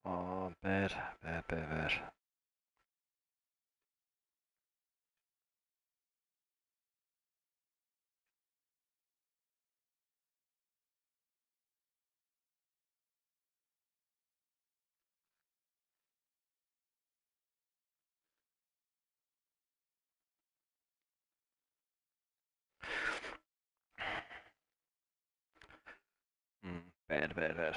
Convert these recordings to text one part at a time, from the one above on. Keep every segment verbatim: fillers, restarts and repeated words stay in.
Oh, bad, bad, bad, bad. Mm, bad, bad, bad.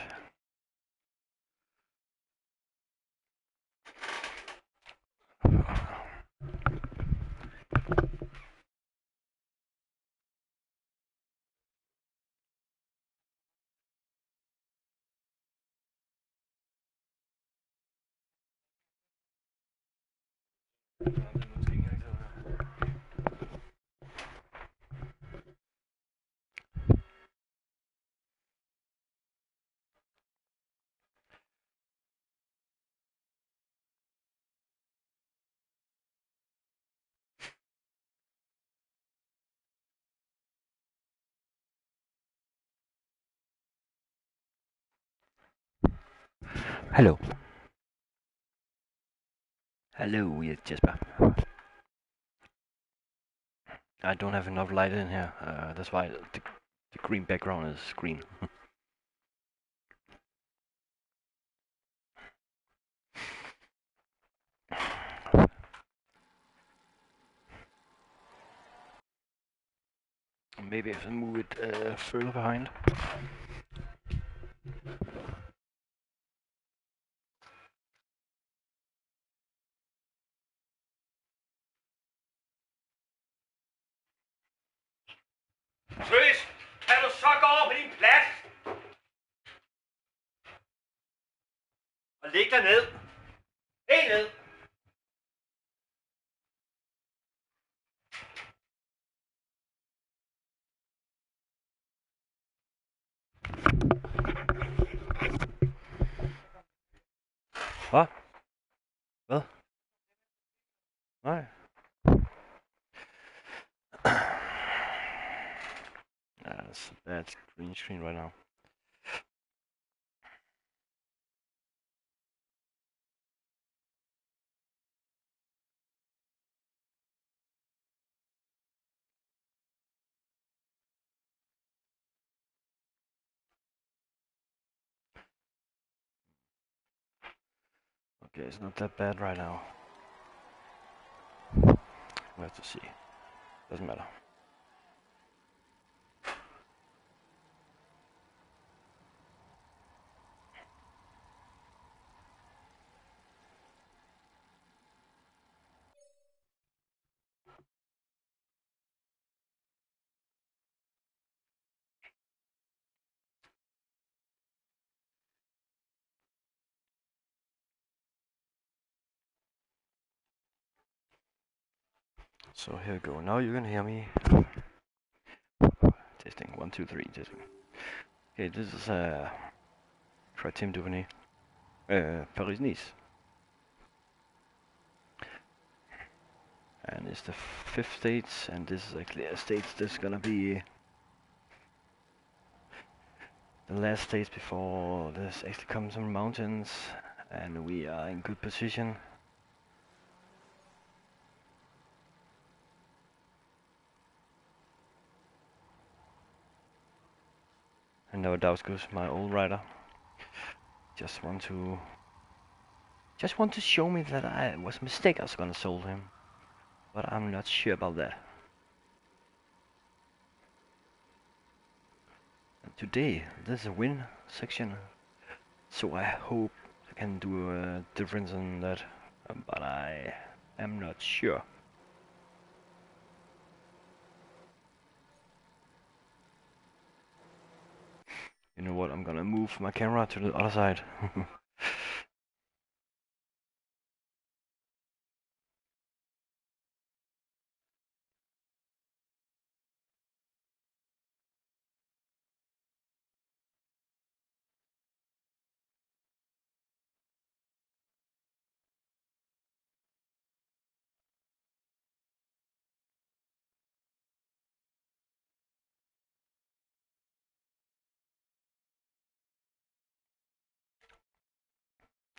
Hello. Hello, yes, Jesper. I don't have enough light in here. Uh, that's why the, the green background is green. Maybe I can move it uh, further behind. Tøs, kan du så gå over på din plads? Og læg dig ned. Helt ned. Hvad? Hvad? Nej. Yeah, that's a bad green screen right now. Okay, it's not that bad right now. We have to see. Doesn't matter. So here we go. Now you can hear me. Testing. One, two, three. Testing. Okay, this is uh, for Tim Duvernay. Uh, Paris-Nice. And it's the fifth stage, and this is actually a stage that's gonna be the last stage before this actually comes some mountains, and we are in good position. And no doubts goes my old rider. Just want to just want to show me that I was a mistake I was gonna solve him. But I'm not sure about that. And today this is a win section. So I hope I can do a difference in that. Um, but I am not sure. You know what, I'm gonna move my camera to the other side.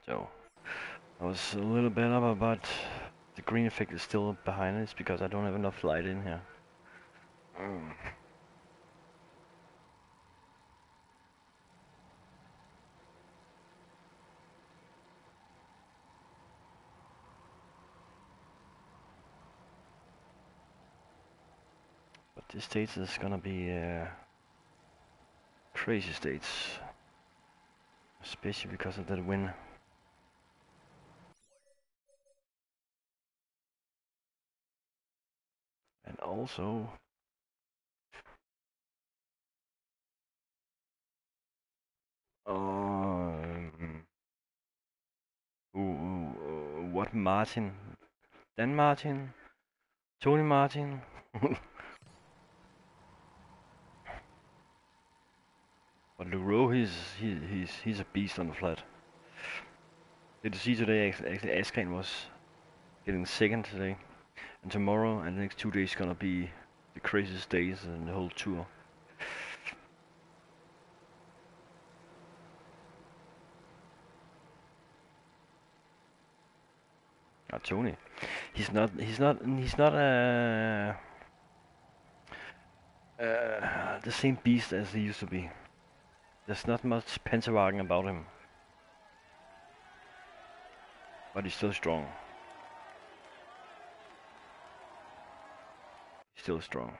So I was a little better, but the green effect is still behind it. It's because I don't have enough light in here. Mm. But this stage is gonna be uh, crazy stage, especially because of that wind. And also, um, ooh, ooh, uh, what Martin? Dan Martin? Tony Martin? But Luro, he's he, he's he's a beast on the flat. Did you see today? Actually, Askren was getting second today, and tomorrow and the next two days gonna be the craziest days in the whole tour. Ah, Tony, he's not he's not he's not uh, uh, the same beast as he used to be. There's not much Pentawagen about him, but he's still strong. He's still strong.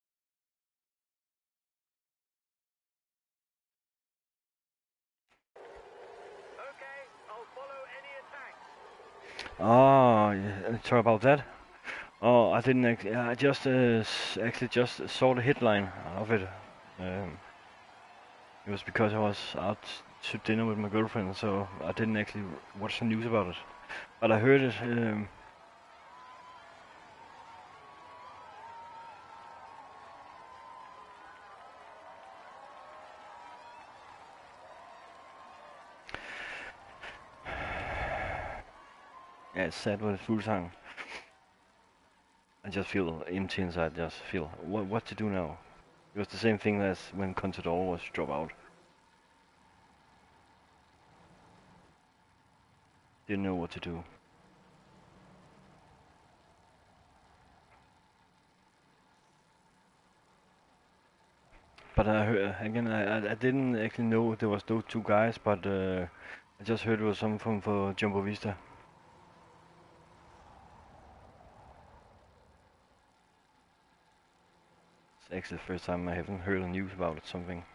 Oh, yeah, sorry about that. Oh, I didn't. Act I just uh, s- actually just saw the headline of it. Um, it was because I was out to dinner with my girlfriend, so I didn't actually watch the news about it. But I heard it. Um, yeah, it's sad with Fuglsang. I just feel empty inside. Just feel what what to do now. It was the same thing as when Contador was dropped out. Didn't know what to do. But I heard, again, I, I I didn't actually know there was those two guys, but uh, I just heard it was someone for Jumbo Vista. It's actually the first time I haven't heard the news about it, something.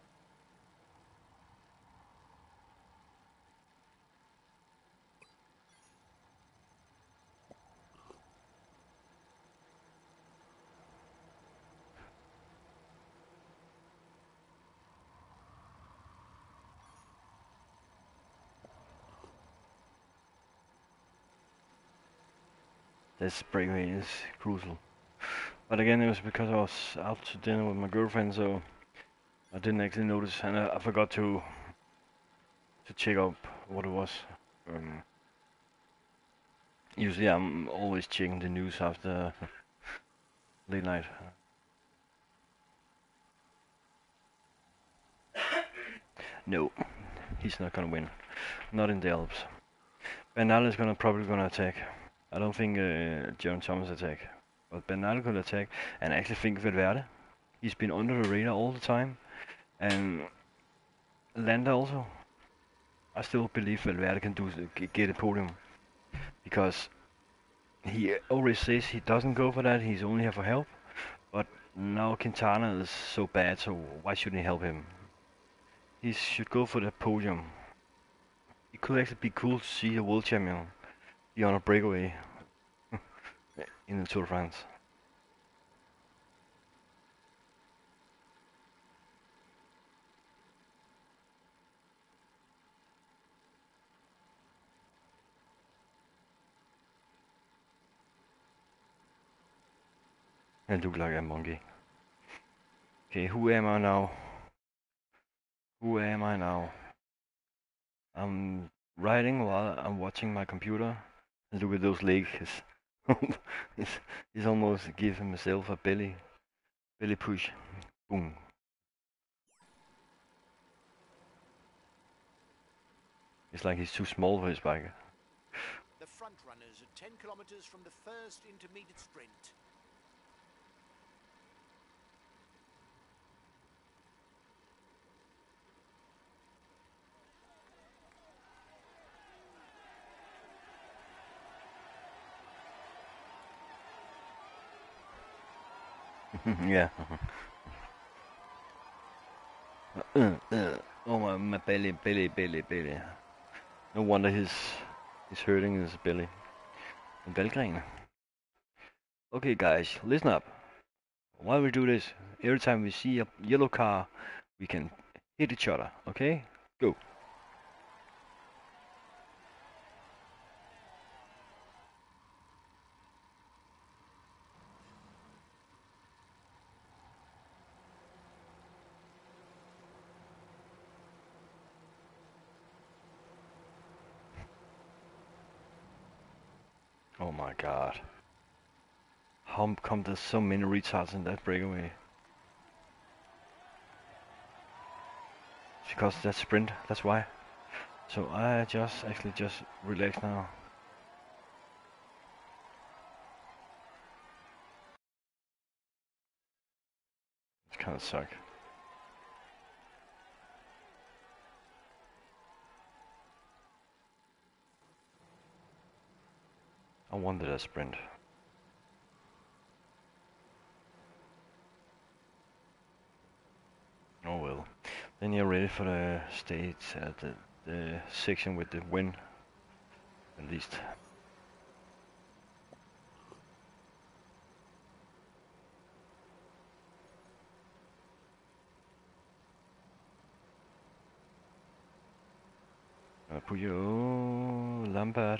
This breakaway is crucial. But again, it was because I was out to dinner with my girlfriend, so I didn't actually notice, and I, I forgot to to check up what it was. Um, usually, I'm always checking the news after late night. No, he's not gonna win. Not in the Alps. Bernal is gonna probably gonna attack. I don't think uh, Jaron Thomas attack, but Bernal could attack, and I actually think Valverde. He's been under the radar all the time, and Landa also. I still believe Valverde can do get a podium because he always says he doesn't go for that. He's only here for help. But now Quintana is so bad, so why shouldn't he help him? He should go for the podium. It could actually be cool to see a world champion be on a breakaway in the Tour de France. And look like a monkey. Okay, who am I now? Who am I now? I'm riding while I'm watching my computer. And look at those legs. he's, he's almost giving himself a belly, belly push. Boom. It's like he's too small for his bike. The front runners are ten kilometers from the first intermediate sprint. Yeah. uh, uh. Oh my, my belly, belly, belly, belly. No wonder he's he's hurting his belly. Valgren. Okay, guys, listen up. While we do this, every time we see a yellow car, we can hit each other. Okay, go. Oh my god. How come there's so many retards in that breakaway? It's because that's sprint, that's why. So I just actually just relax now. It's kinda suck. I wanted a sprint. Oh well. Then you're ready for the stage at the, the section with the win. At least. Uh, Puyo Lampard.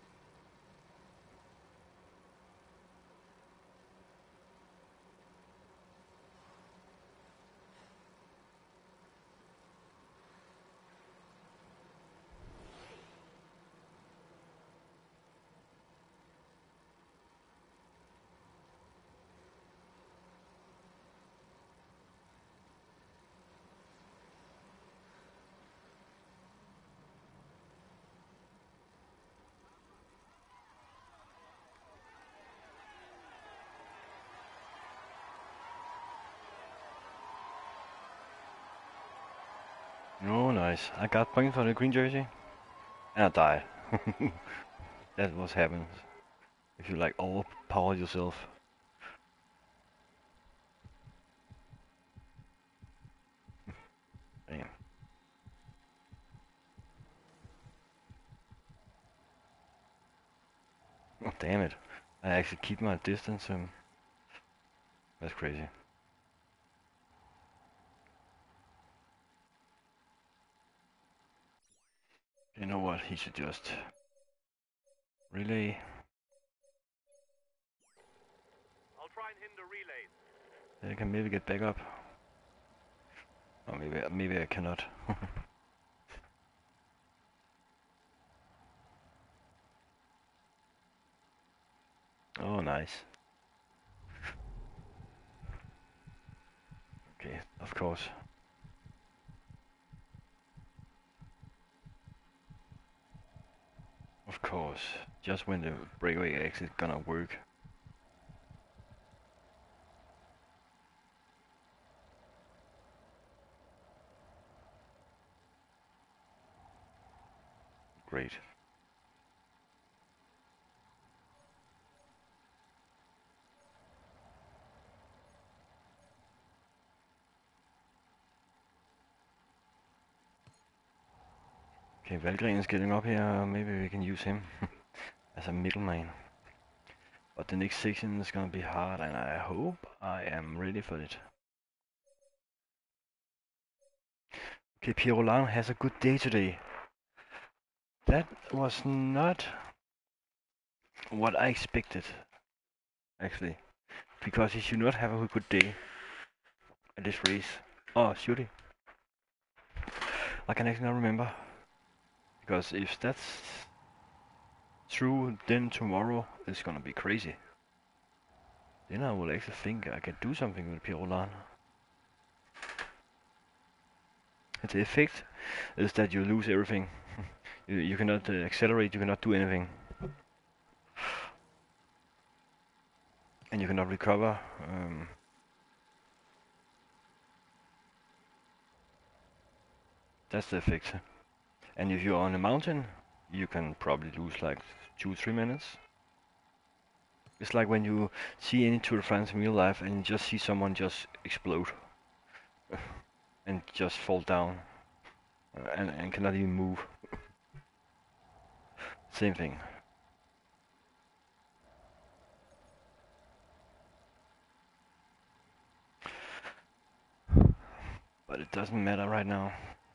Oh, nice. I got points for the green jersey. And I died. That's what happens if you like overpower yourself. Damn. Oh, damn it. I actually keep my distance. Um, that's crazy. You know what? He should just relay. I'll try and hinder relays. Then I can maybe get back up. Or maybe maybe I cannot. Oh, nice. Okay, of course. Of course. Just when the breakaway exit gonna work. Great. Okay, Valgren is getting up here. Maybe we can use him as a middleman. But the next section is gonna be hard, and I hope I am ready for it. Okay, Pierre Roland has a good day today. That was not what I expected, actually. Because he should not have a good day at this race. Oh, should he? I can actually not remember. Because if that's true, then tomorrow is gonna be crazy. Then I will actually think I can do something with Pierre Roland. The effect is that you lose everything. You, you cannot uh, accelerate, you cannot do anything. And you cannot recover. Um, that's the effect. And if you're on a mountain, you can probably lose like two, three minutes. It's like when you see any Tour de France in real life and you just see someone just explode and just fall down uh, and, and cannot even move. Same thing. But it doesn't matter right now.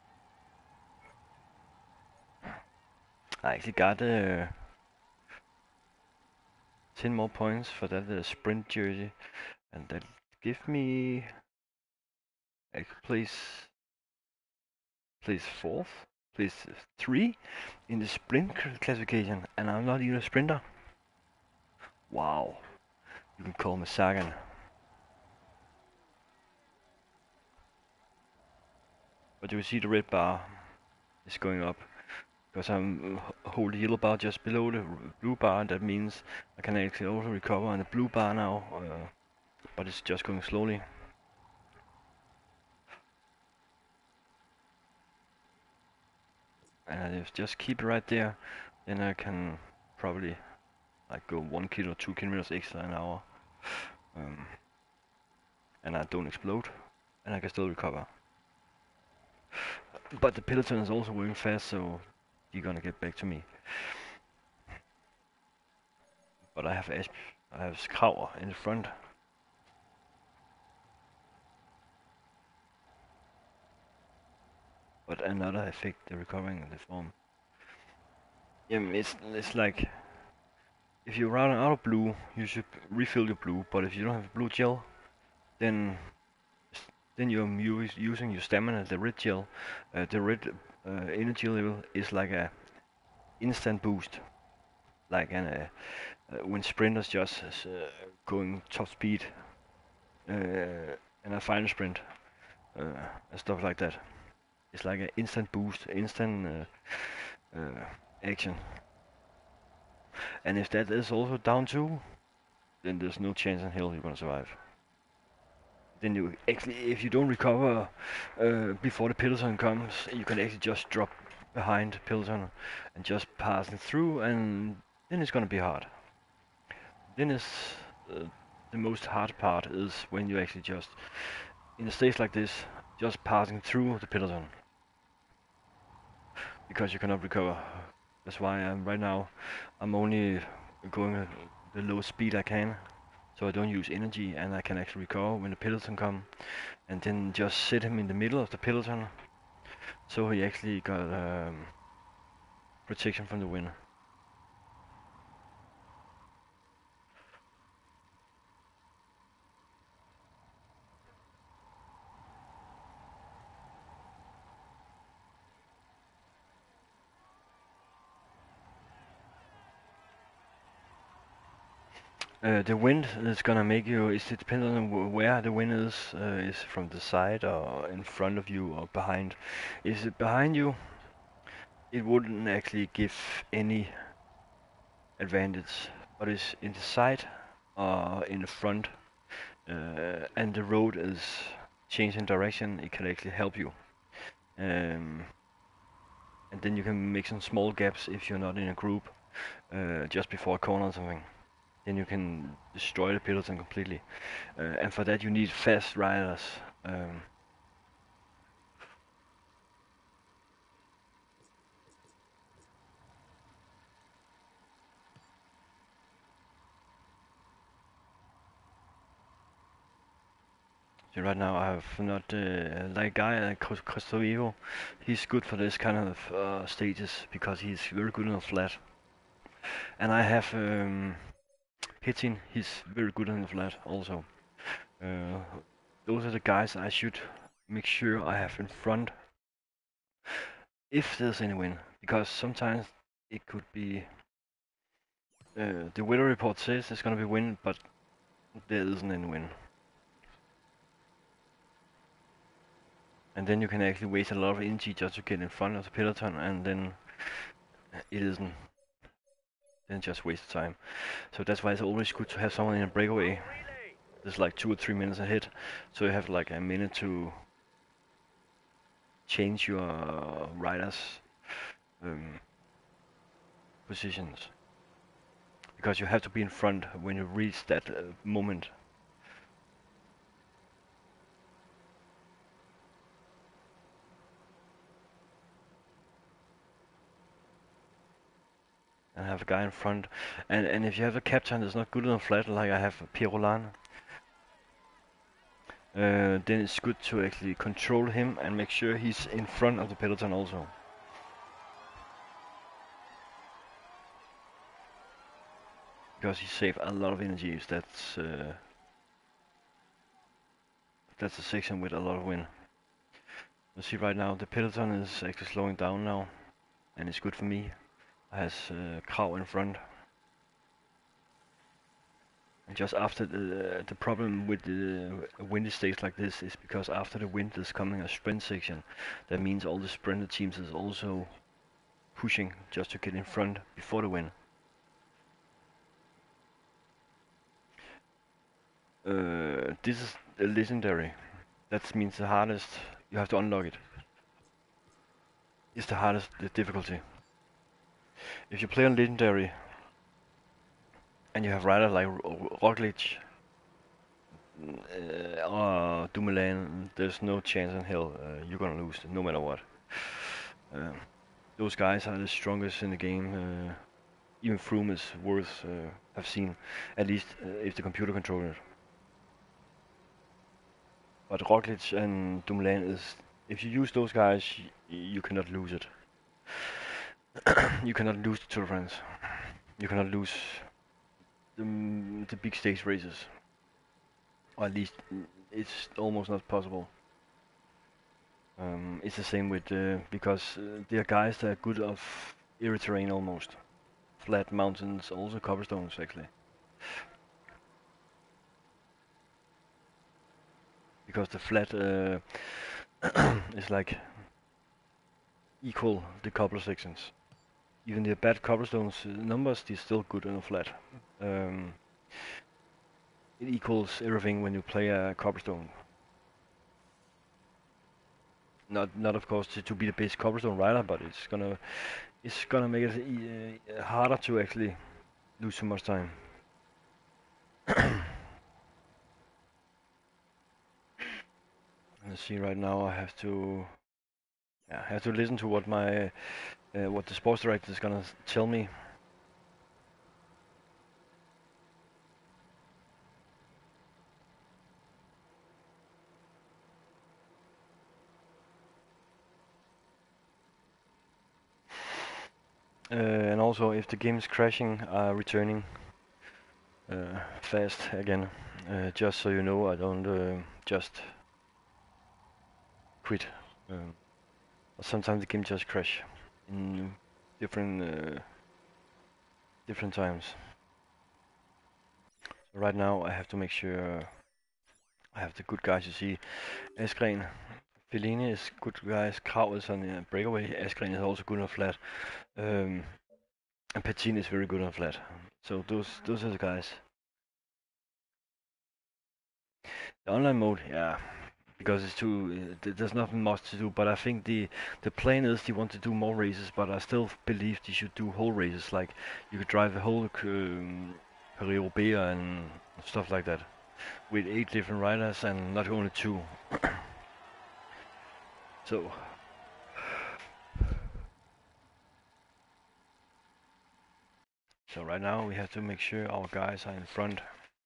I actually got uh, ten more points for that uh, sprint jersey, and that give me I could place place fourth, place three in the sprint classification, and I'm not even a sprinter. Wow, you can call me Sagan. But you see the red bar is going up because I'm uh, hold the yellow bar just below the blue bar. That means I can actually also recover on the blue bar now, uh, but it's just going slowly. And I just keep it right there, then I can probably like go one kilo, two kilometers extra an hour, um, and I don't explode, and I can still recover. But the peloton is also working fast, so you're gonna get back to me. But I have Asp I have Skrauer in the front. But another effect, the recovering the form. Yeah, it's it's like if you run out of blue, you should refill your blue. But if you don't have blue gel, then then you're u using your stamina, the red gel. Uh, the red uh, energy level is like a instant boost, like an, uh, uh, when sprinters just uh, going top speed uh, in a final sprint uh, and stuff like that. It's like an instant boost, instant uh, uh, action. And if that is also down too, then there's no chance in hell you're gonna survive. Then you actually, if you don't recover uh, before the peloton comes, you can actually just drop behind the peloton and just pass it through, and then it's gonna be hard. Then is uh, the most hard part is when you actually just in a stage like this, just passing through the peloton because you cannot recover. That's why I'm right now. I'm only going at the lowest speed I can, so I don't use energy, and I can actually recover when the peloton come, and then just sit him in the middle of the peloton, so he actually got um, protection from the wind. Uh, the wind is gonna make you. It depends on wh- where the wind is. Uh, is from the side or in front of you or behind? Is it behind you? It wouldn't actually give any advantage, but it's in the side or in the front, uh, and the road is changing direction. It can actually help you, um, and then you can make some small gaps if you're not in a group, uh, just before a corner or something. Then you can destroy the peloton completely, uh, and for that you need fast riders. Um, so right now I have not uh, like guy like Costa Vivo. He's good for this kind of uh, stages because he's very good on the flat, and I have um, Hitting. He's very good on the flat also. Uh, those are the guys I should make sure I have in front if there's any wind, because sometimes it could be uh, the weather report says there's gonna be wind, but there isn't any wind. And then you can actually waste a lot of energy just to get in front of the peloton, and then it isn't. Then just waste time. So that's why it's always good to have someone in a breakaway. There's like two or three minutes ahead, so you have like a minute to change your riders' um, positions, because you have to be in front when you reach that uh, moment. And have a guy in front, and and if you have a captain that's not good on flat, like I have Pirolan, uh, then it's good to actually control him and make sure he's in front of the peloton also. Because he saves a lot of energy if that's uh, that's a section with a lot of wind. You see right now the peloton is actually slowing down now, and it's good for me. I has uh, Krav in front. And just after the the problem with the windy states like this is because after the wind is coming a sprint section. That means all the sprinter teams is also pushing just to get in front before the wind. Uh, this is a legendary. That means the hardest. You have to unlock it. It's the hardest the difficulty. If you play on legendary and you have riders like Roglic uh, or Dumoulin, there's no chance in hell uh, you're gonna lose no matter what. Uh, those guys are the strongest in the game. Uh, even Froome is worth uh, have seen, at least uh, if the computer controller it. But Roglic and Dumoulin is, if you use those guys, y you cannot lose it. You cannot lose the Tour de France. You cannot lose the, the big stage races. Or at least it's almost not possible. Um, it's the same with, uh, because uh, there are guys that are good of every terrain almost. Flat mountains, also cobblestones actually. Because the flat uh, is like equal the cobble sections. Even the bad cobblestones uh, numbers, they're still good on a flat. Um, it equals everything when you play a cobblestone. Not, not of course to, to be the best cobblestone rider, but it's gonna, it's gonna make it e uh, harder to actually lose too much time. Let's see. Right now, I have to, yeah, I have to listen to what my, uh, what the sports director is gonna tell me. Uh, and also, if the game is crashing, uh, returning uh, fast again. Uh, just so you know, I don't uh, just quit. Um, sometimes the game just crash in different uh, different times. So right now, I have to make sure I have the good guys. You see, Askren, Fellini is good guys. Krav is on the breakaway. Askren is also good on flat. Um, and Petit is very good on flat. So those those are the guys. The online mode, yeah, because it's too. Uh, there's nothing much to do. But I think the the plan is they want to do more races. But I still believe they should do whole races. Like you could drive the whole um, Paris-Roubaix and stuff like that, with eight different riders and not only two. So. So right now we have to make sure our guys are in front.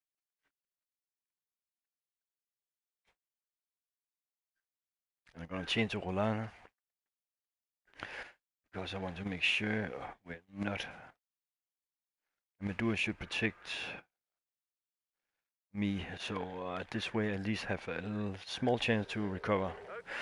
And I'm gonna change to Roland because I want to make sure we're not. Medua should protect me, so uh, this way at least have a little small chance to recover.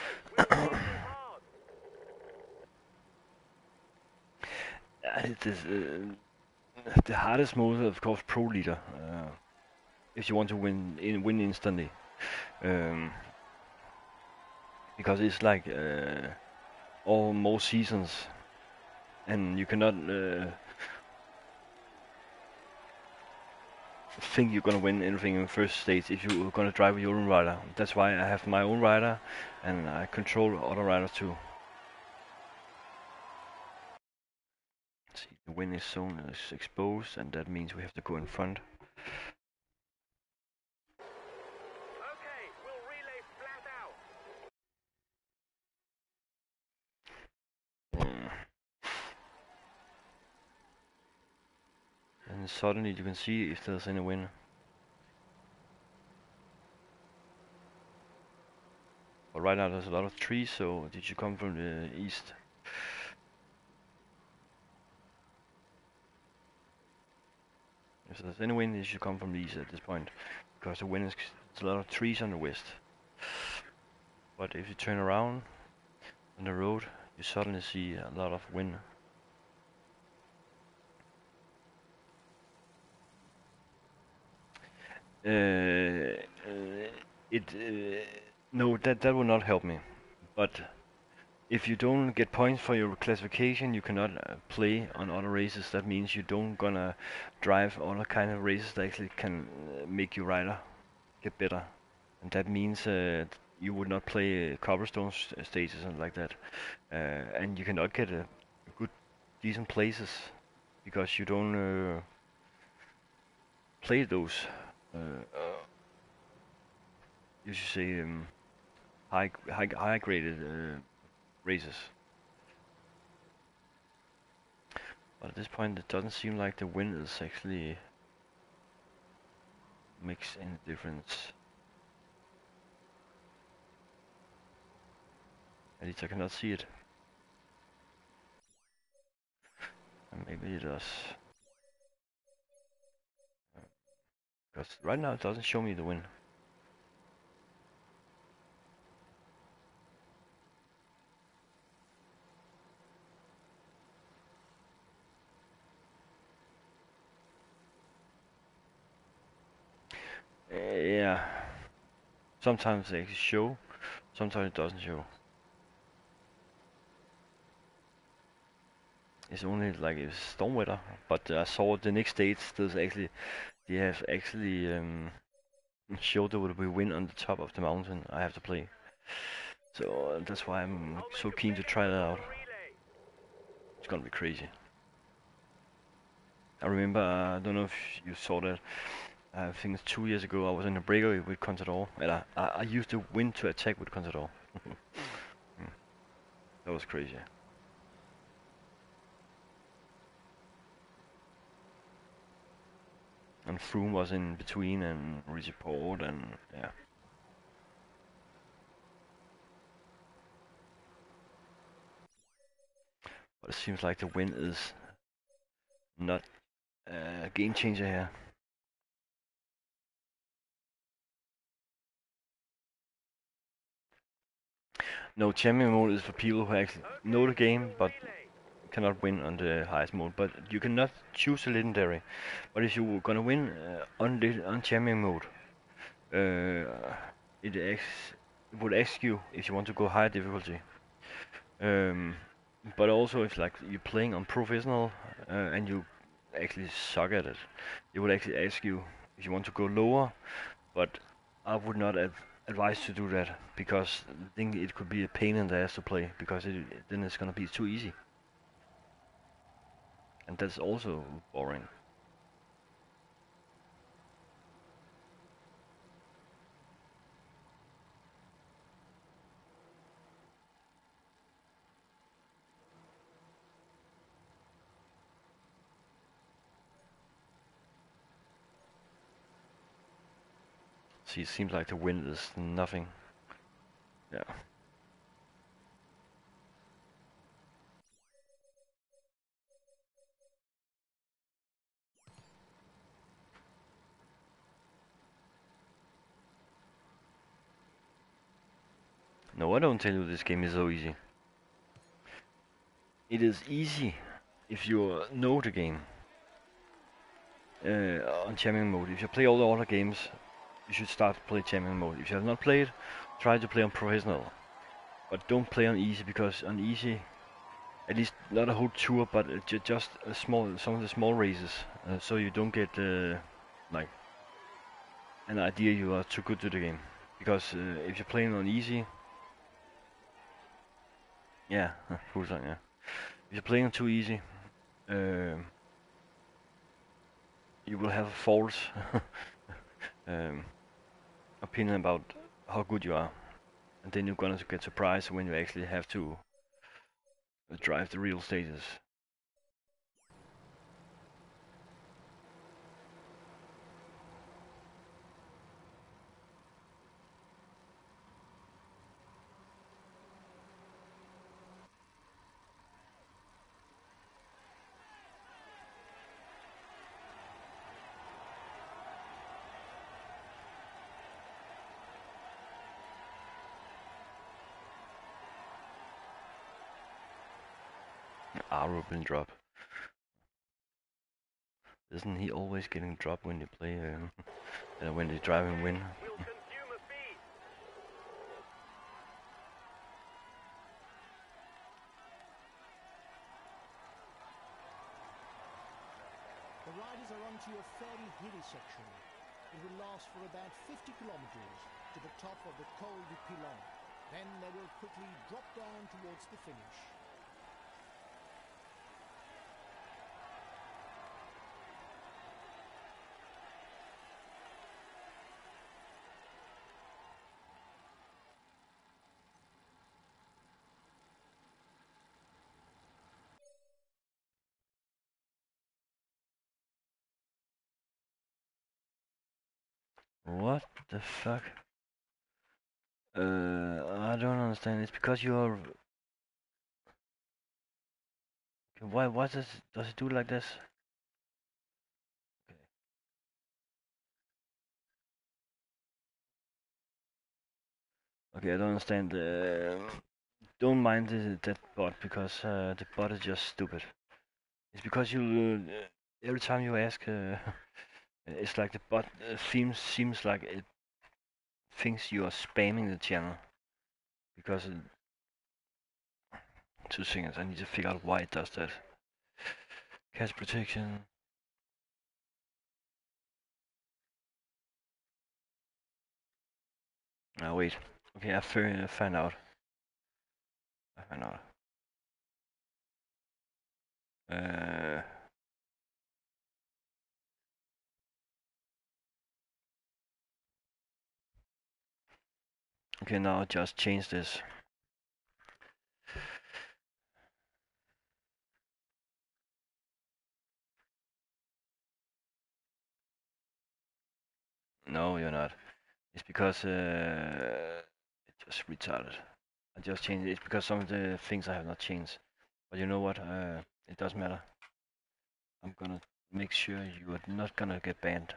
It is uh, the hardest mode, of course, pro leader. Uh, if you want to win, in, win instantly, um, because it's like uh, all most seasons and you cannot uh, think you're gonna win anything in the first stage if you're gonna drive with your own rider. That's why I have my own rider, and I control other riders too. See, the winning zone is exposed, and that means we have to go in front. Okay, we'll relay flat out. Mm. And suddenly you can see if there's any wind. But right now there's a lot of trees, so it should come from the east. If there's any wind, it should come from the east at this point, because the wind is there's a lot of trees on the west. But if you turn around on the road, you suddenly see a lot of wind. Uh, uh, it uh, no, that that will not help me. But if you don't get points for your classification, you cannot uh, play on other races. That means you don't gonna drive other kind of races that actually can uh, make your rider get better. And that means uh, you would not play uh, cobblestone st stages and like that. Uh, and you cannot get a good, decent places because you don't uh, play those. Uh, uh, you should say um, high, high, high graded uh, races. But at this point, it doesn't seem like the wind is actually makes any difference. At least I cannot see it. And maybe it does. Because right now it doesn't show me the wind. Uh, yeah. Sometimes they actually show, sometimes it doesn't show. It's only like it's storm weather, but uh, I saw the next dates. There's actually they have actually um, showed there will be wind on the top of the mountain. I have to play, so uh, that's why I'm so keen to try that out. It's gonna be crazy. I remember, uh, I don't know if you saw that. I think it's two years ago I was in a breakaway with Contador, and I, I, I used the wind to attack with Contador. mm. That was crazy. And Froome was in between and Riziport and yeah. But it seems like the wind is not a game changer here. No, champion mode is for people who actually know the game but cannot win on the highest mode. But you cannot choose a legendary. But if you're gonna win uh, on on champion mode, uh, it, ex it would ask you if you want to go higher difficulty. Um, but also if like you're playing on professional uh, and you actually suck at it, it would actually ask you if you want to go lower. But I would not adv advise to do that because I think it could be a pain in the ass to play because it, then it's gonna be too easy. And that's also boring. See, it seems like the wind is nothing. Yeah. No, I don't tell you this game is so easy. It is easy if you know the game. Uh, on champion mode. If you play all the other games, you should start to play champion mode. If you have not played, try to play on professional. But don't play on easy because on easy at least not a whole tour, but uh, ju just a small, some of the small races, uh, so you don't get uh, like an idea you are too good to the game. Because uh, if you're playing on easy, yeah, Fuglsang, yeah. If you're playing on too easy, uh, you will have a false um, opinion about how good you are, and then you're gonna get surprised when you actually have to drive the real stages. Aro been drop. Isn't he always getting dropped when you play, um, uh, when they drive and win? Will consume a feed. The riders are onto a fairly hilly section. It will last for about fifty kilometers to the top of the Col du Pilon. Then they will quickly drop down towards the finish. What the fuck? Uh, I don't understand. It's because you're. Okay, why? Why does does it do like this? Okay, I don't understand. Uh, don't mind the, that bot because uh, the bot is just stupid. It's because you uh, every time you ask, uh, it's like the bot uh, seems seems like it thinks you are spamming the channel because it, two seconds. I need to figure out why it does that. Cache protection. Oh wait. Okay, I fi- find out. I find out. Uh, okay, now just change this. No, you're not. It's because uh, it just retarded. I just changed it. It's because some of the things I have not changed. But you know what? Uh, it doesn't matter. I'm gonna make sure you are not gonna get banned.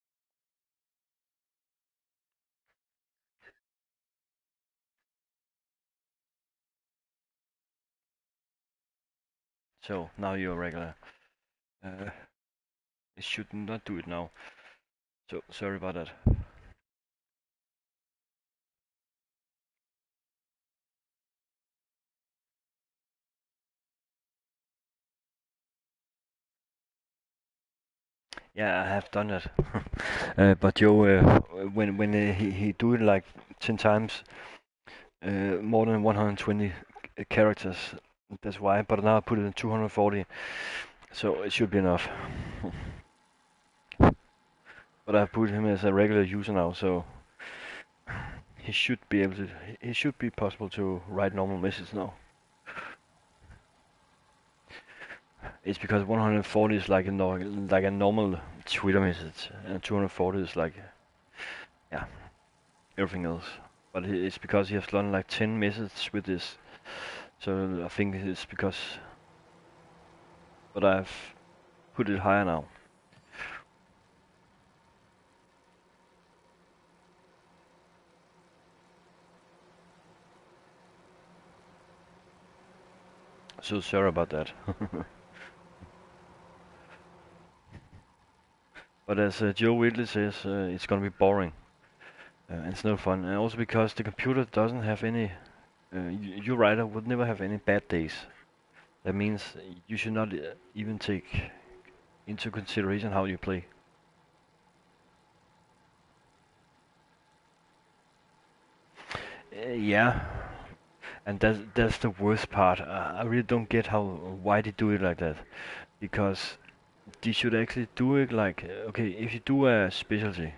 So now you're regular. Uh, it should not do it now. So sorry about that. Yeah, I have done it. uh, but Joe, uh, when when uh, he he do it like ten times, uh, more than one hundred twenty characters. That's why. But now I put it in two hundred forty, so it should be enough. But I put him as a regular user now, so he should be able to. He should be possible to write normal messages now. It's because one hundred forty is like a no, like a normal Twitter message, and two hundred forty is like, yeah, everything else. But it's because he has done like ten messages with this, so I think it's because. But I've put it higher now. So sorry about that. But as uh, Joe Whitley says, uh, it's gonna be boring. Uh, and it's no fun. And also because the computer doesn't have any. Uh, y- your writer would never have any bad days. That means you should not uh, even take into consideration how you play. Uh, yeah, and that's that's the worst part. Uh, I really don't get how why they do it like that, because they should actually do it like uh, okay, if you do a specialty,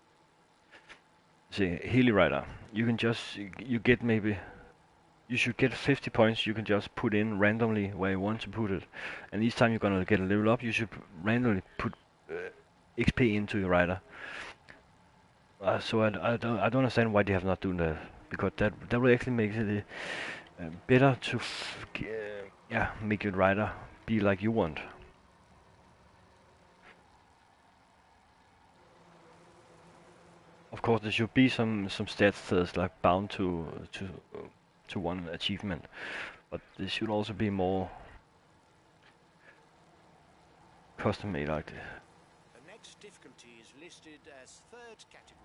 say Healy Rider, you can just you get maybe you should get fifty points. You can just put in randomly where you want to put it, and each time you're gonna get a level up, you should p- randomly put uh, X P into your rider. Uh, so I, I don't I don't understand why they have not done that, because that that will actually make it uh, better to f- g- uh, yeah make your rider be like you want. Of course, there should be some some stats that's like bound to to uh, to one achievement, but there should also be more custom made like this. The next difficulty is listed as third category.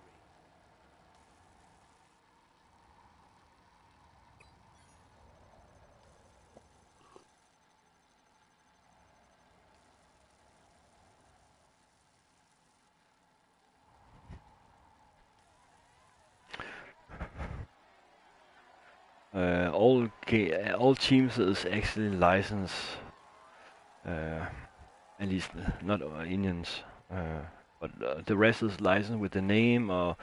Uh, all ga- all teams is actually licensed, uh, at least uh, not uh, Indians, uh, but uh, the rest is licensed with the name or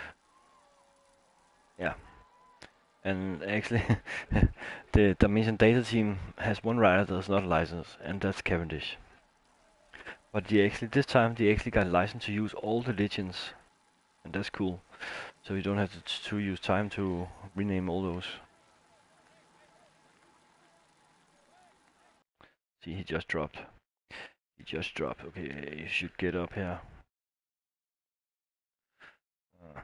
yeah. And actually, the Dimension Data team has one rider that's not licensed, and that's Cavendish. But they actually this time they actually got license to use all the legends, and that's cool. So you don't have to, to use time to rename all those. See, he just dropped. He just dropped. Okay, you should get up here. Uh,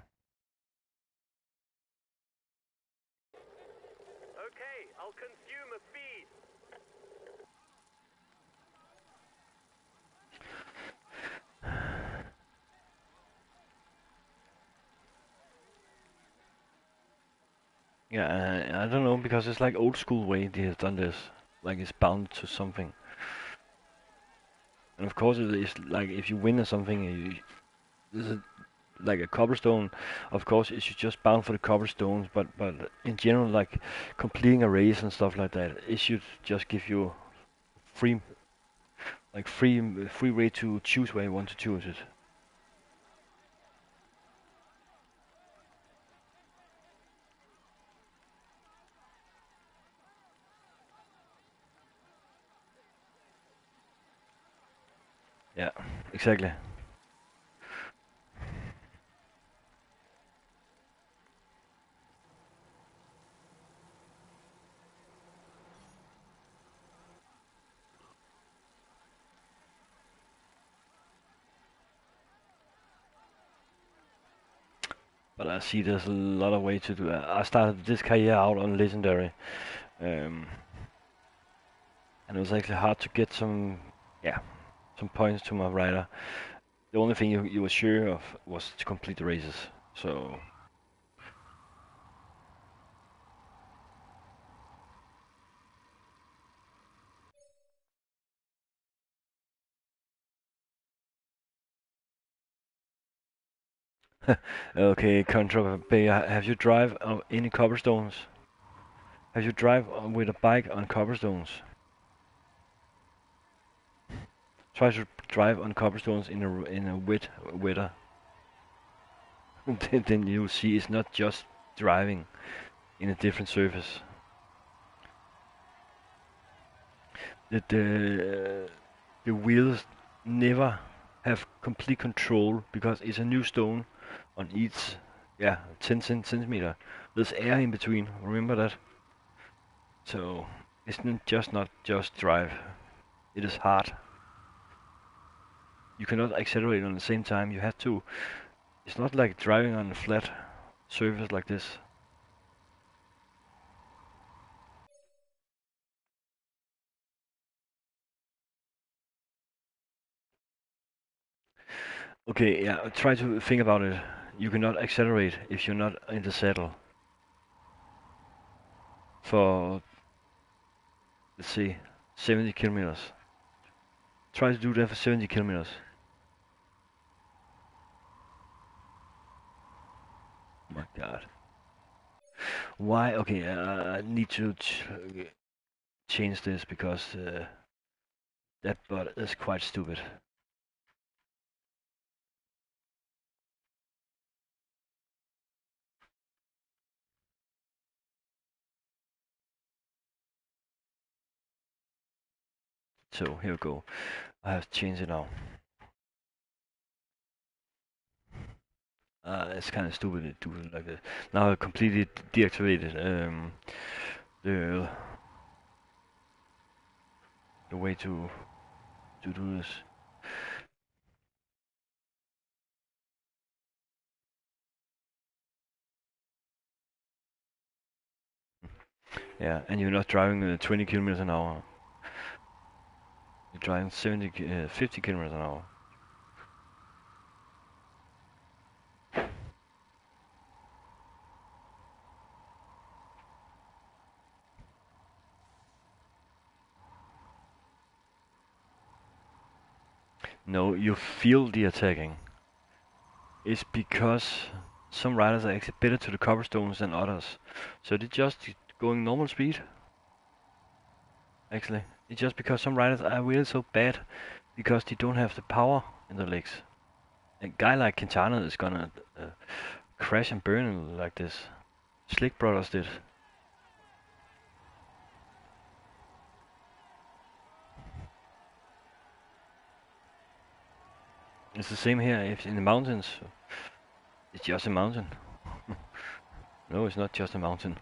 Okay, I'll consume a feed. yeah, I, I don't know because it's like old school way they have done this. Like it's bound to something. And of course it is like if you win or something, you, this is like a cobblestone. Of course it should just bound for the cobblestones, but but in general like completing a race and stuff like that, it should just give you free like free free way to choose where you want to choose it. Yeah, exactly. But I see there's a lot of way to do that. I started this career out on legendary, um, and it was actually hard to get some, yeah, some points to my rider. The only thing you you were sure of was to complete the races. So okay, Contra Bay, have you drive on any cobblestones? Have you drive on- with a bike on cobblestones? Try to drive on cobblestones in a in a wet weather. then then you'll see it's not just driving in a different surface. The the, the wheels never have complete control because it's a new stone on each yeah ten centimeter. There's air in between. Remember that. So it's not just not just drive. It is hard. You cannot accelerate on the same time. You have to. It's not like driving on a flat surface like this. Okay, yeah. Try to think about it. You cannot accelerate if you're not in the saddle. For let's see. seventy kilometers. Try to do that for seventy kilometers. Oh my god. Why? Okay, uh, I need to ch change this because uh, that bot is quite stupid. So here we go. I have to change it now. Uh, it's kind of stupid to do it like this. Now I completely deactivated um, the the way to to do this. Yeah, and you're not driving uh, twenty kilometers an hour. You're driving seventy, uh, fifty kilometers an hour. No, you feel the attacking. It's because some riders are actually better to the cobblestones than others. So they're just going normal speed. Actually, it's just because some riders are really so bad because they don't have the power in the legs. A guy like Quintana is gonna uh, crash and burn like this. Slick Brothers did. It's the same here. If in the mountains, it's just a mountain. No, it's not just a mountain.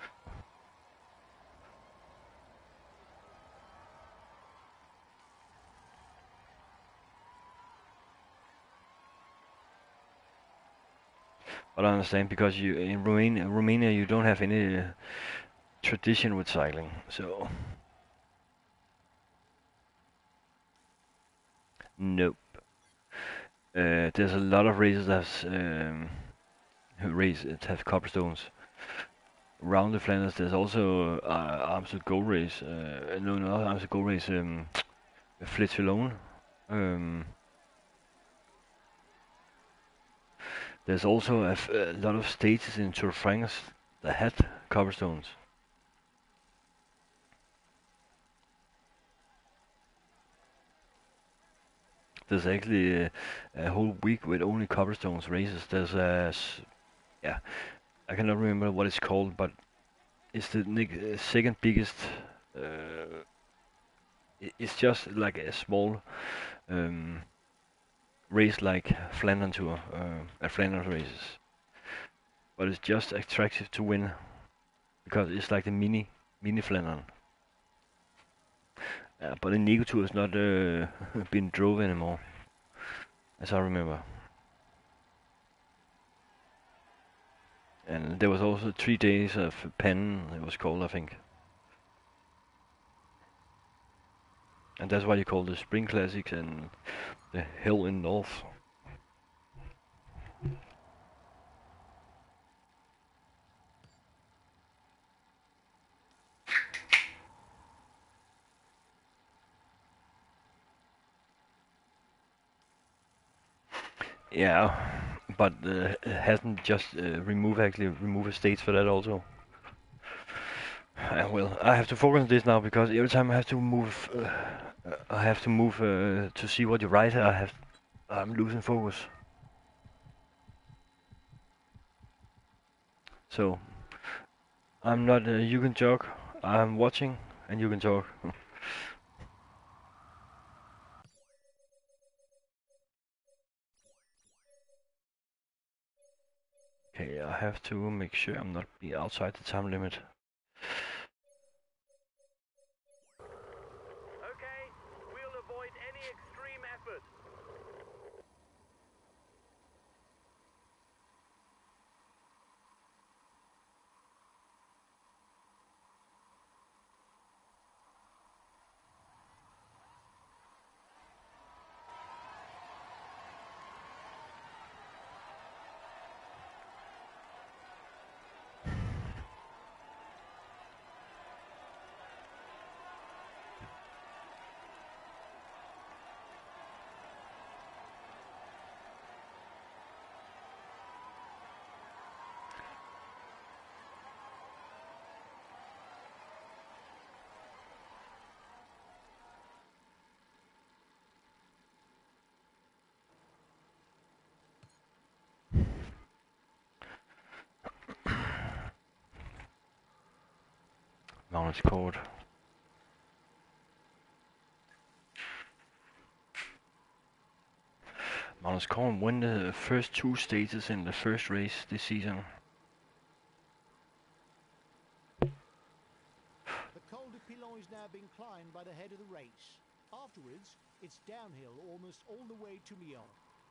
But I understand because you in Romania, Romania you don't have any uh, tradition with cycling, so nope. Uh, there's a lot of races that um, race that have cobblestones. Around the Flanders, there's also uh, Amstel Gold Race. Uh, no, not Amstel Gold Race. Um, Flitterlone. Um, there's also a, f a lot of stages in Tour de France that had cobblestones. There's actually a, a whole week with only cobblestones races. There's a, s- yeah, I cannot remember what it's called, but it's the neg- uh, second biggest. Uh, i- it's just like a small um, race like Flandern Tour, uh, at Flanders races, but it's just attractive to win because it's like the mini mini Flandern. Uh, but the Nego Tour is not uh, being drove anymore, as I remember. And there was also three days of pen. It was called, I think. And that's why you call the Spring Classics and the Hill in North. Yeah, but uh, hasn't just uh, remove actually remove a stage for that also. I will. I have to focus on this now because every time I have to move, uh, uh, I have to move uh, to see what you write. I have, I'm losing focus. So I'm not. Uh, you can talk. I'm watching, and you can talk. Okay, I have to make sure I'm not be outside the time limit. Okay, we'll avoid any extreme effort. Magnus Court. Magnus Court won the first two stages in the first race this season. The Col du Pilon is now being climbed by the head of the race. Afterwards, it's downhill almost all the way to Lyon.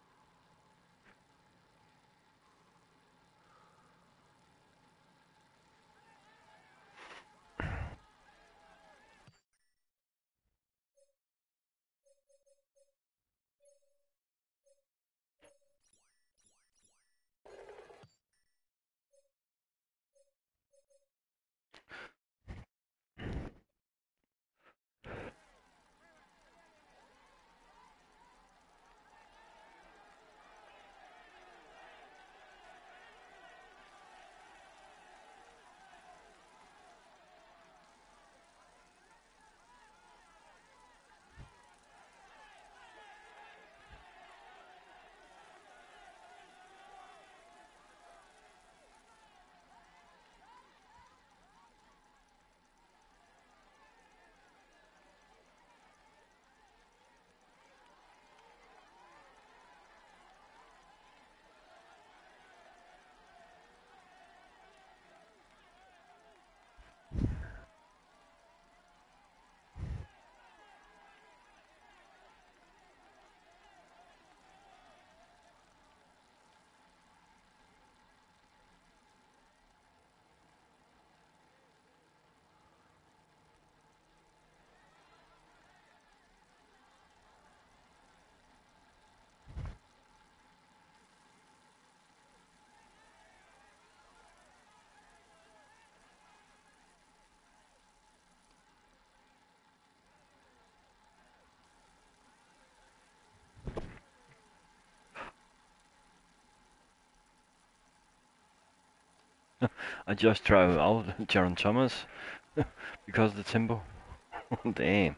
I just drove out Jaron Thomas because of the tempo. Damn.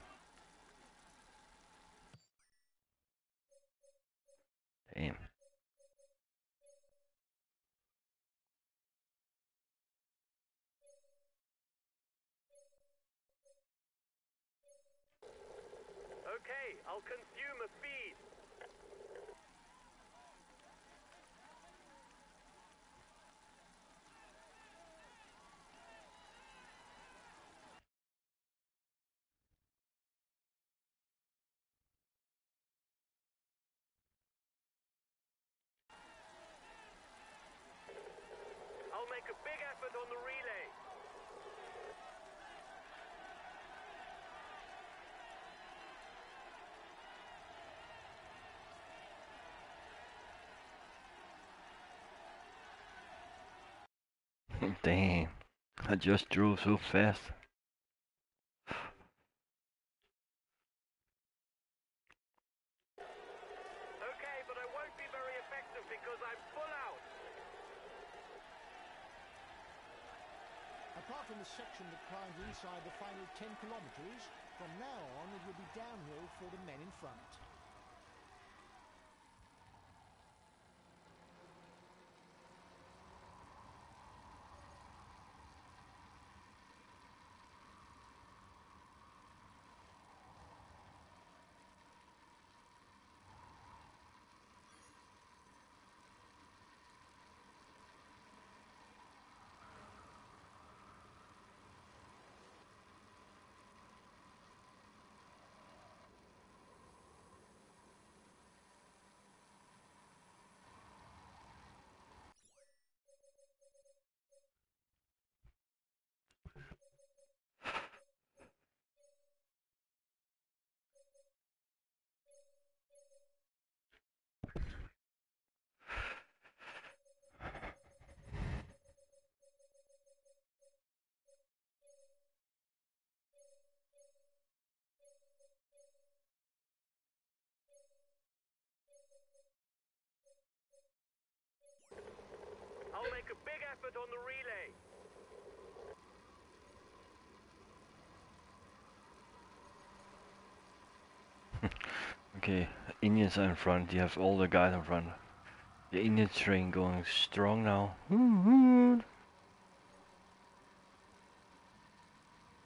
Damn. Okay, I'll consume a feed. I'll make a big effort on the relay. Damn. I just drove so fast. Okay, but I won't be very effective because I'm full out. Apart from the section that climbs inside the final ten kilometers, from now on it will be downhill for the men in front. I'll make a big effort on the relay. Okay, Indians are in front. You have all the guys in front. The Indian train going strong now.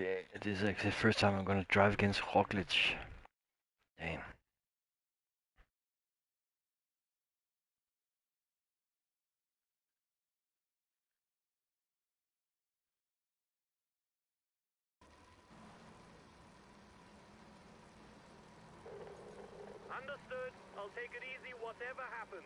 Okay, it is actually the first time I'm gonna drive against Roglic. Damn. Understood. I'll take it easy whatever happens.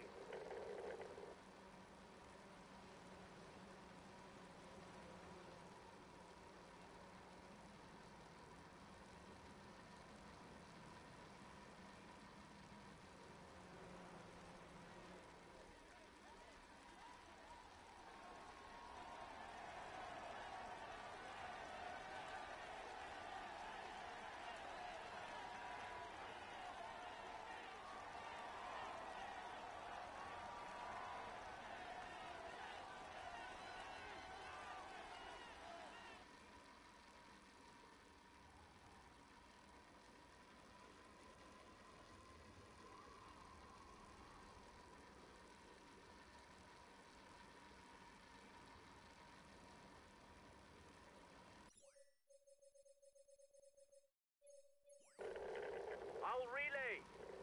I'll relay.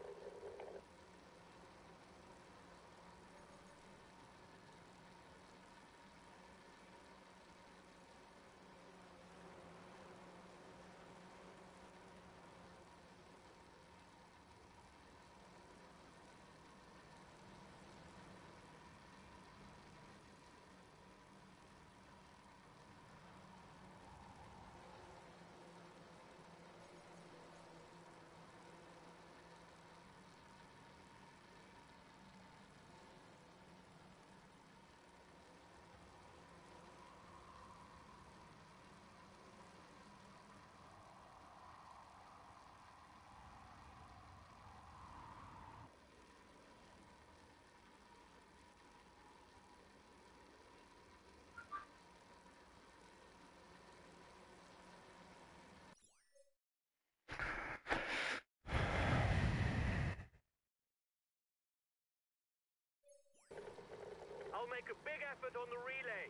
I'll make a big effort on the relay.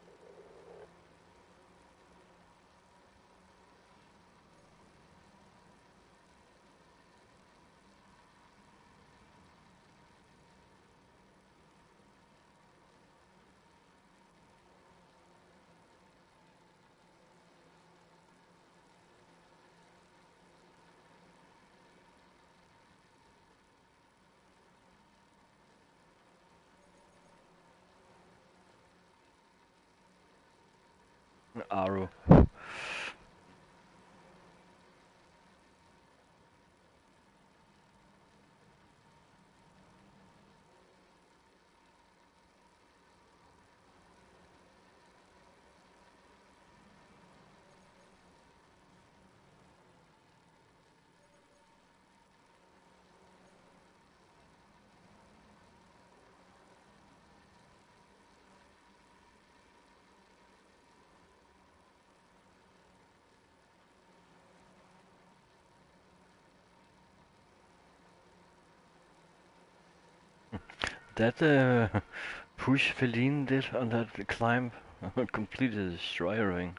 Aru. That uh, push Feline did on that climb completely destroying.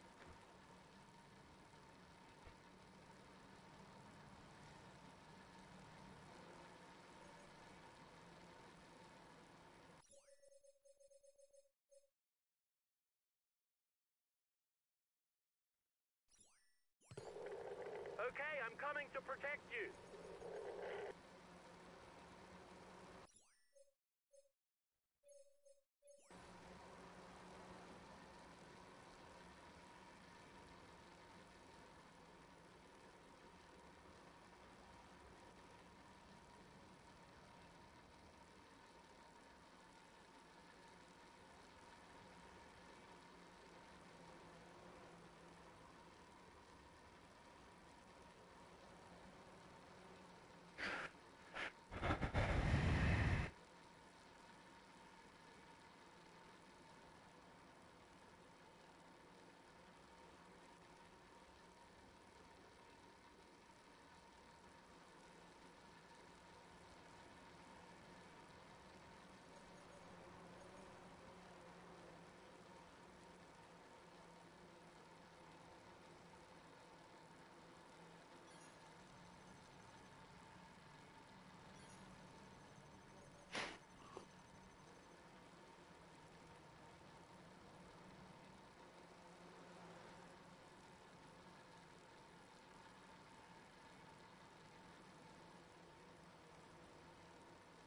Okay, I'm coming to protect you.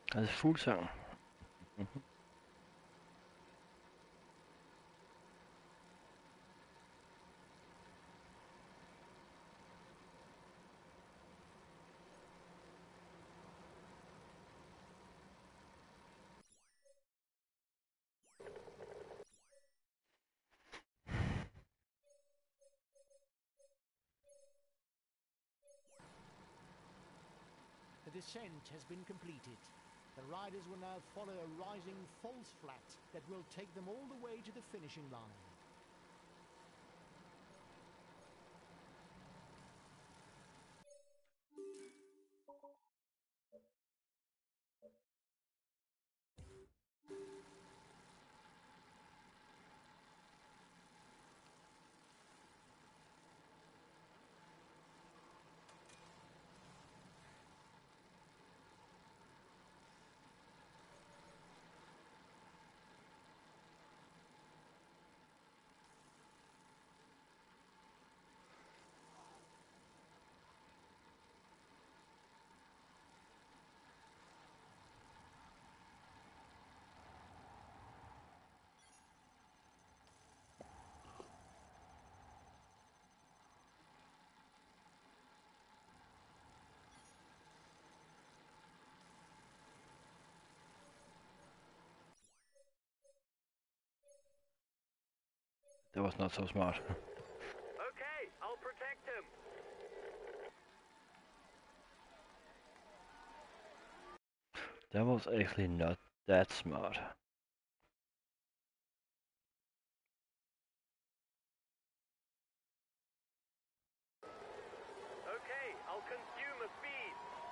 That's Fuglsang. Mhm. The descent has been completed. The riders will now follow a rising false flat that will take them all the way to the finishing line. That was not so smart. Okay, I'll protect him. That was actually not that smart. Okay, I'll consume a speed.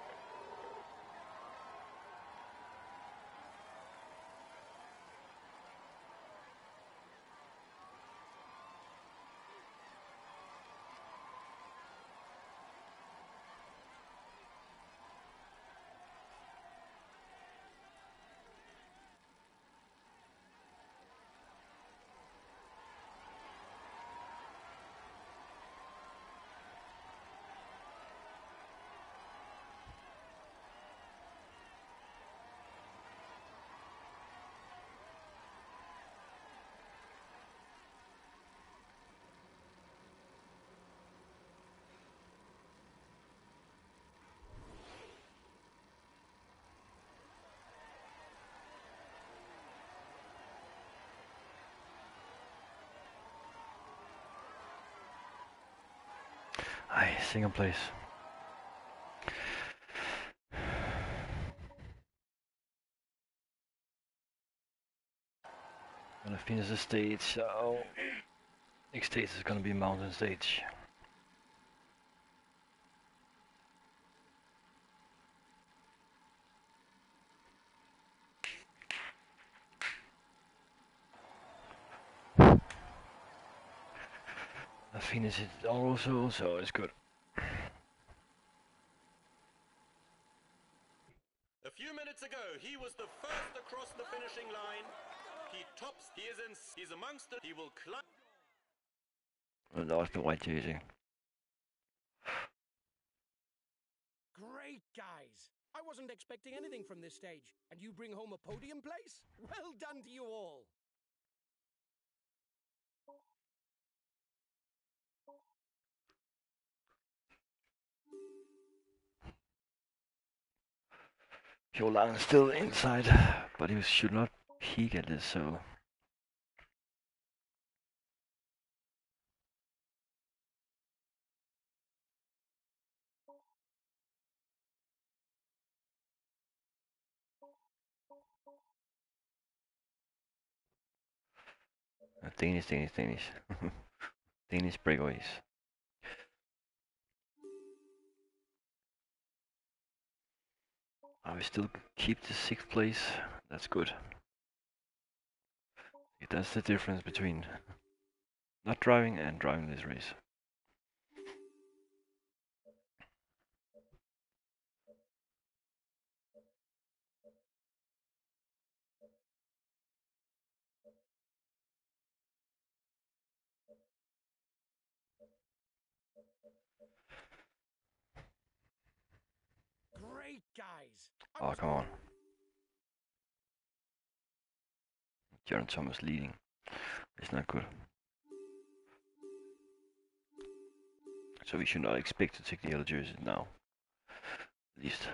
Aye, single place. Gonna finish the stage, so next stage is gonna be mountain stage. I finished it also, so it's good. A few minutes ago, he was the first across the finishing line. He tops, he is in, he's amongst it, he will climb. And that was the white jersey. Great, guys! I wasn't expecting anything from this stage, and you bring home a podium place? Well done to you all! Fuglsang is still inside, but he should not peek at this, so... Uh, Danish, Danish, Danish. Danish breakaways. I will still keep the sixth place. That's good. That's the difference between not driving and driving this race. Great, guys! I Oh, was come on. John Thomas leading. It's not good. So we should not expect to take the yellow jerseys now. At least.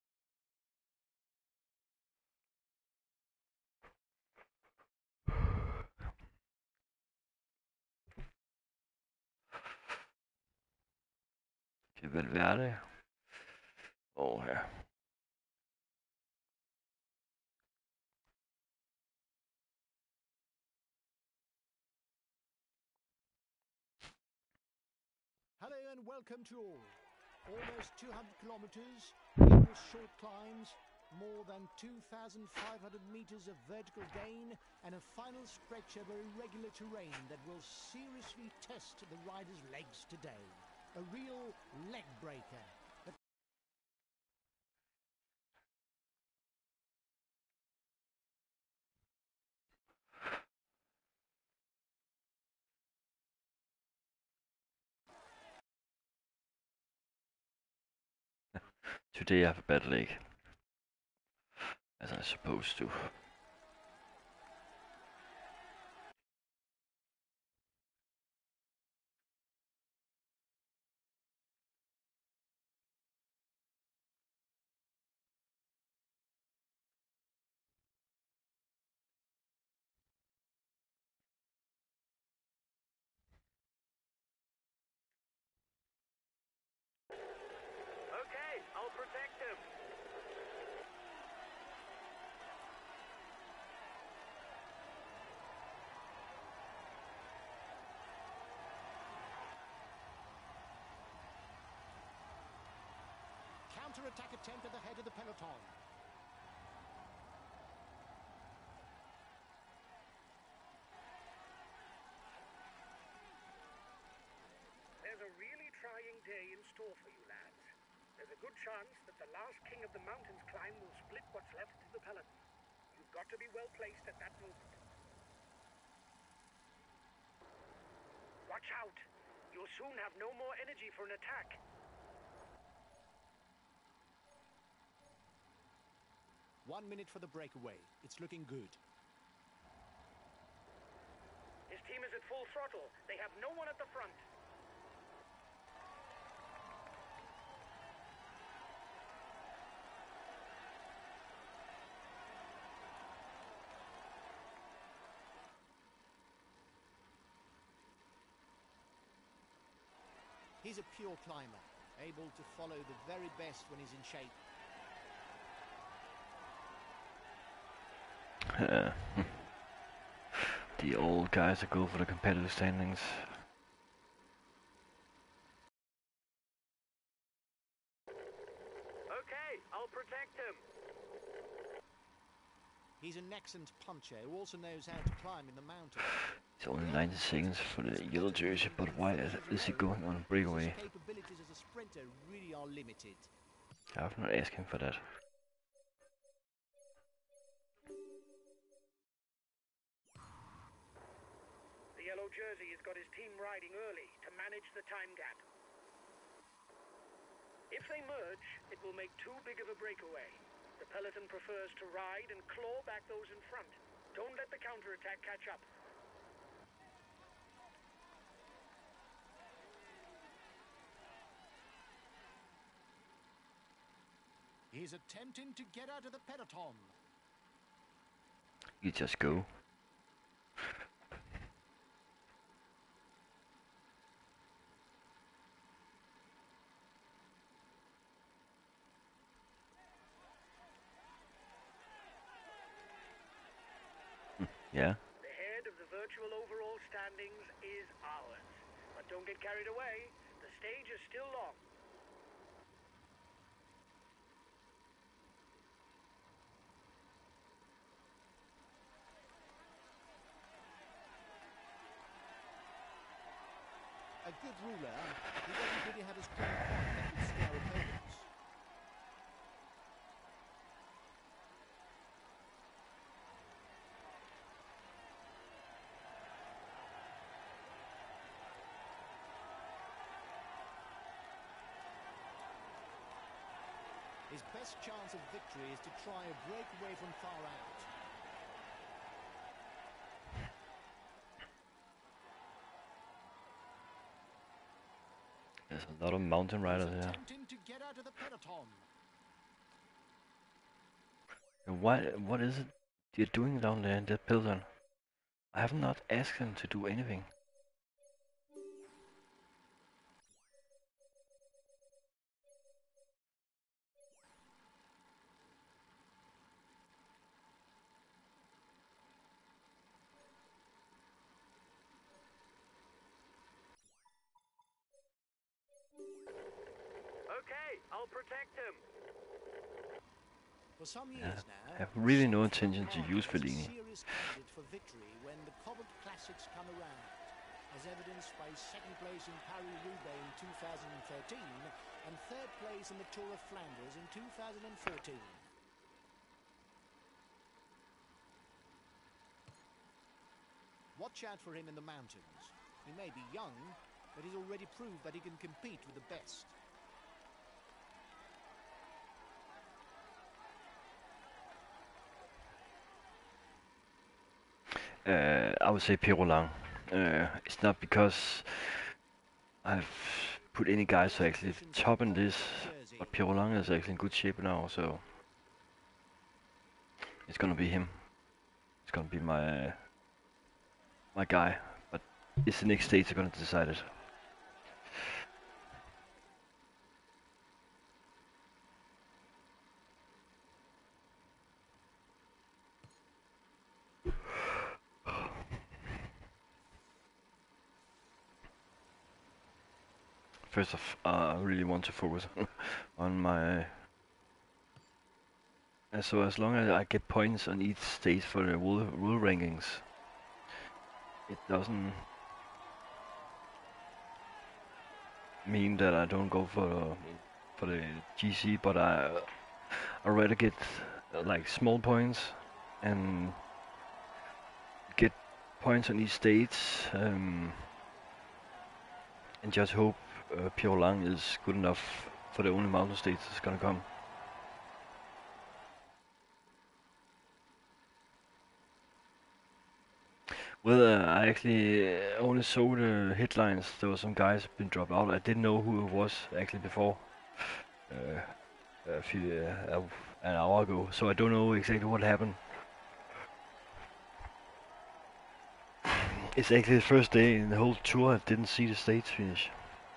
Det vil være det. Åh her. Hello and welcome to all. Almost two hundred kilometers, numerous short climbs, more than two thousand five hundred meters of vertical gain, and a final stretch of irregular terrain that will seriously test the rider's legs today. A real leg breaker. The Today I have a bad leg. As I'm supposed to. Okay, I'll protect him. counter-attack attempt at the head of the peloton. There's a really trying day in store for you lads. There's a good chance that the last king of the mountains climb will split what's left of the peloton. You've got to be well placed at that moment. Watch out! You'll soon have no more energy for an attack. One minute for the breakaway. It's looking good. His team is at full throttle. They have no one at the front. He's a pure climber, able to follow the very best when he's in shape. Uh, the old guys that go for the competitive standings. Okay, I'll protect him. He's an excellent puncher who also knows how to climb in the mountains. It's only ninety seconds for the yellow jersey, but why is, is he going on a breakaway? His capabilities as a sprinter really are limited. I'm not asking for that. The yellow jersey has got his team riding early to manage the time gap. If they merge, it will make too big of a breakaway. The peloton prefers to ride and claw back those in front. Don't let the counterattack catch up. He's attempting to get out of the peloton. You just go. Yeah. The head of the virtual overall standings is ours. But don't get carried away. The stage is still long. A good ruler, he doesn't really have a strong point that would scare opponents. His best chance of victory is to try a breakaway from far out. There's a lot of mountain riders here. Attempting to get out of the peloton. And why? What is it you're doing down there in that peloton? I have not asked him to do anything. Okay, I'll protect him. For some Yeah, years now, I have really no Sheffield intention to Park use is a Fellini. serious candidate for victory when the cobbled classics come around, as evidenced by second place in Paris-Roubaix in two thousand thirteen and third place in the Tour of Flanders in two thousand fourteen. Watch out for him in the mountains. He may be young, but he's already proved that he can compete with the best. Uh, I would say Fuglsang. Uh, it's not because I've put any guys to actually top in this, but Fuglsang is actually in good shape now, so it's gonna be him. It's gonna be my my guy, but it's the next stage that's gonna decide it. First off, uh, I really want to focus on my. Uh, so as long as I get points on each stage for the rule, rule rankings, it doesn't mean that I don't go for for the G C, but I I rather get uh, like small points and get points on each stage, um, and just hope uh, Fuglsang is good enough for the only mountain stage that's gonna come. Well, uh, I actually uh, only saw the headlines. There were some guys been dropped out. I didn't know who it was actually before uh, a few uh, an hour ago, so I don't know exactly what happened. It's actually the first day in the whole tour I didn't see the stage finish.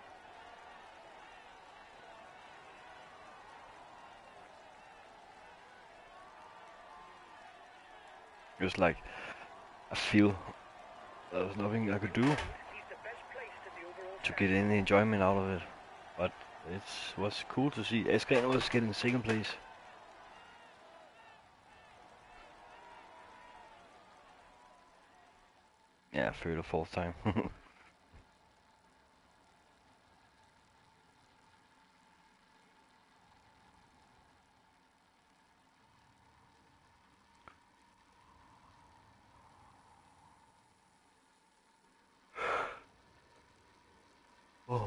It was like I feel there was nothing I could do He's the best placed in the overall to get any enjoyment out of it, but it was cool to see. Eskren was getting second place. Yeah, third or fourth time. Oh.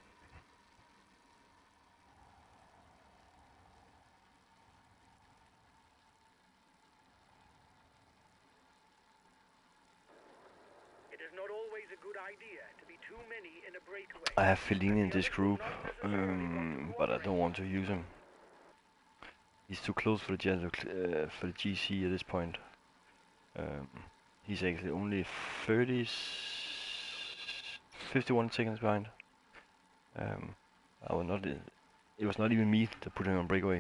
It is not always a good idea to be too many in a breakaway. I have Fellini in this group, um, but I don't want to use him. He's too close for the, G uh, for the G C at this point. Um, he's actually only thirty, fifty-one seconds behind. Um, I was not. It was not even me that put him on breakaway.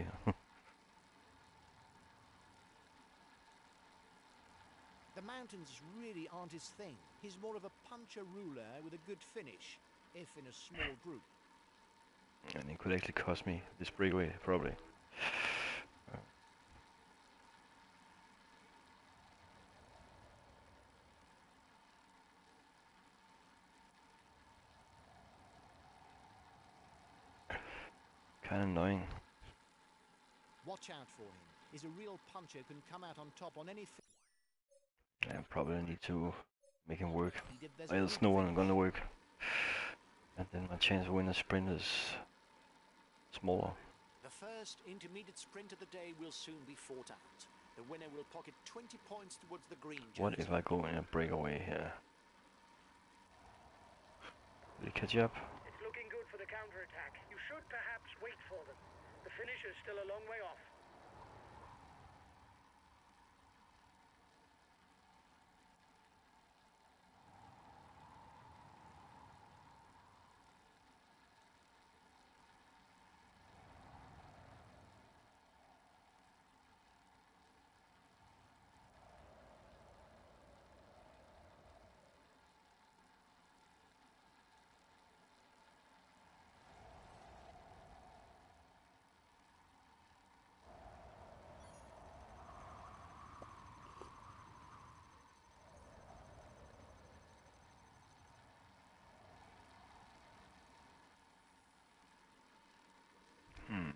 The mountains really aren't his thing. He's more of a puncher ruler with a good finish, if in a small group. And it could actually cost me this breakaway, probably. Uh, Kinda annoying. Watch out for him. He's a real puncher, can come out on top on any fi- I probably need to make him work. He did this Or else good no one finish. gonna work. And then my chance of winning a sprint is smaller. The first intermediate sprint of the day will soon be fought out. The winner will pocket twenty points towards the green jersey. What if I go in a breakaway here? Will he catch up? It's looking good for the counterattack. You should perhaps wait for them. The finish is still a long way off. Hmm.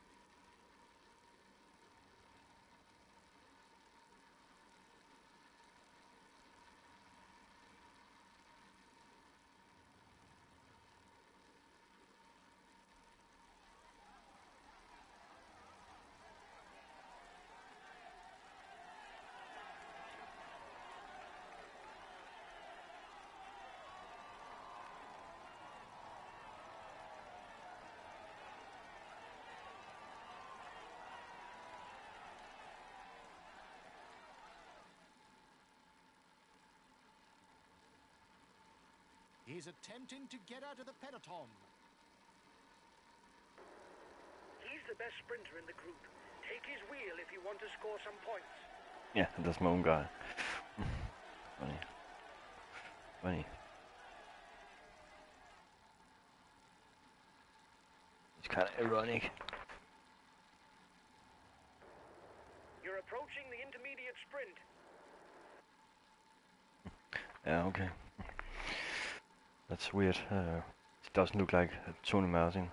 He's attempting to get out of the peloton. He's the best sprinter in the group. Take his wheel if you want to score some points. Yeah, that's my own guy. Funny. Funny. It's kind of ironic. You're approaching the intermediate sprint. Yeah, okay. That's weird. Uh, it doesn't look like uh, Tony Martin.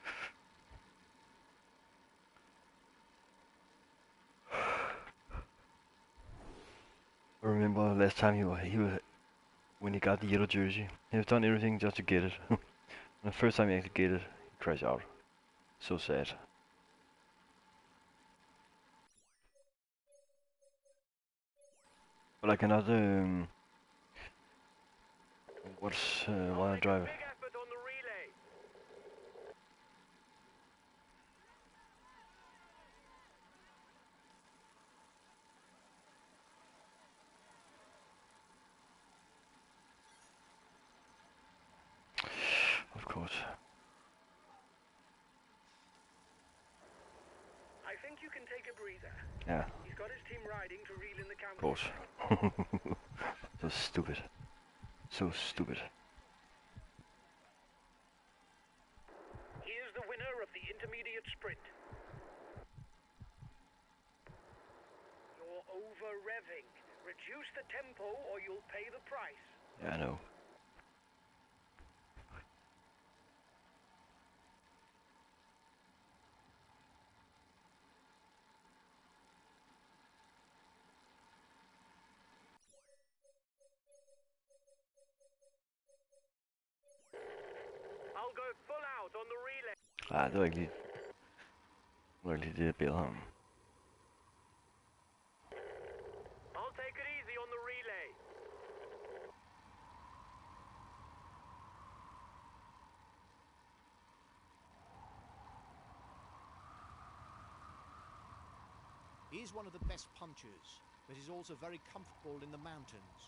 I remember last time he was, he was when he got the yellow jersey. He has done everything just to get it. The first time he actually get it, he crashed out. So sad. But I cannot. Um, what's uh, why I drive? Big effort on the relay. Of course. I think you can take a breather. Yeah, He's got his team riding to reel in the of counter. course. So stupid. So stupid. He is the winner of the intermediate sprint. You're over-revving. Reduce the tempo or you'll pay the price. Yeah, I know. I'll go full out on the relay. Ah, det var ikke lige, det var ikke lige det, jeg beder ham. I'll take it easy on the relay. He's one of the best punchers, but he's also very comfortable in the mountains.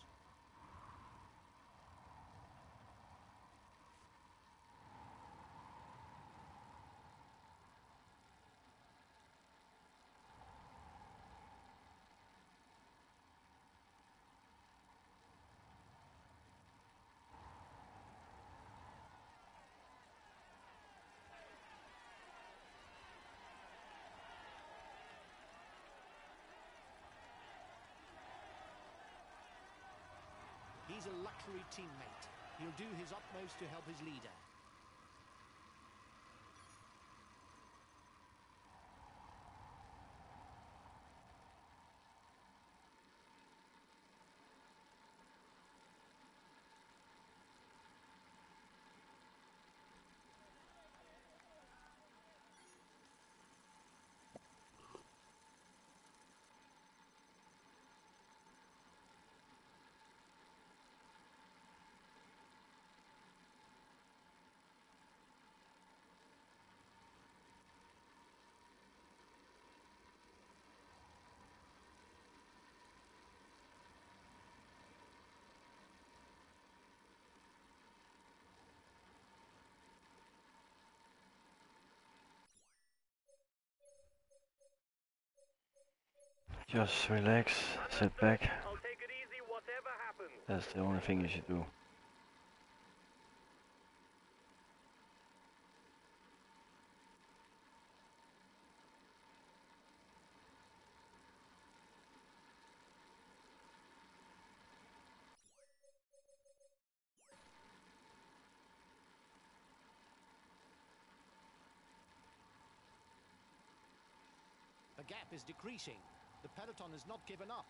He's a luxury teammate. He'll do his utmost to help his leader. Just relax, sit back. I'll take it easy whatever happens. That's the only thing you should do. The gap is decreasing. The peloton has not given up.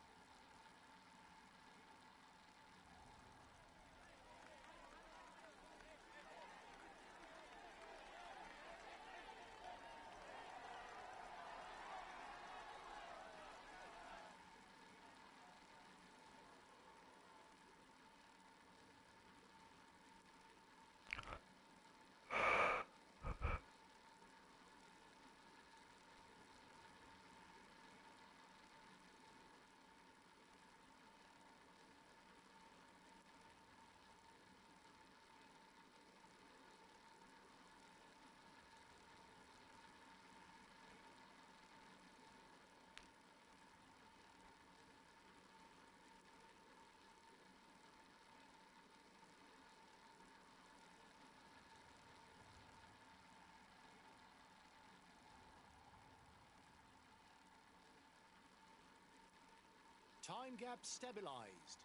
Time gap stabilized.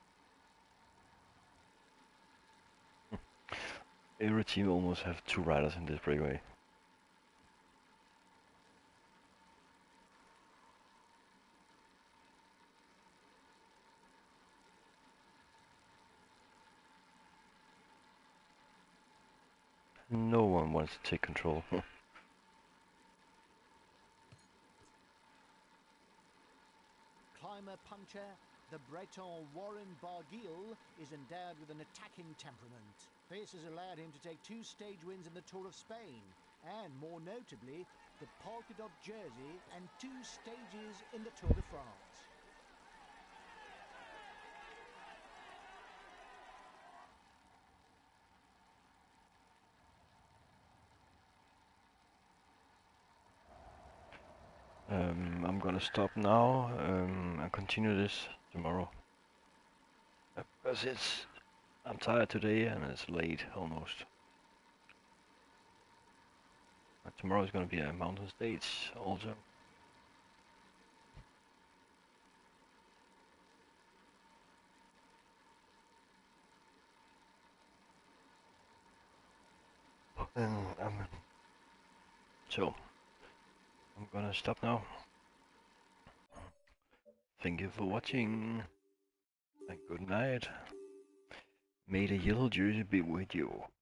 Every team almost have two riders in this breakaway. No one wants to take control. Climber puncher, the Breton Warren Barguil is endowed with an attacking temperament. This has allowed him to take two stage wins in the Tour of Spain, and more notably, the polka dot jersey and two stages in the Tour de France. um, I'm gonna stop now um, and continue this tomorrow. Uh, Because it's, I'm tired today and it's late almost. But tomorrow is gonna be a mountain stage also. And um, so I'm gonna stop now. Thank you for watching and good night. May the yellow jersey be with you.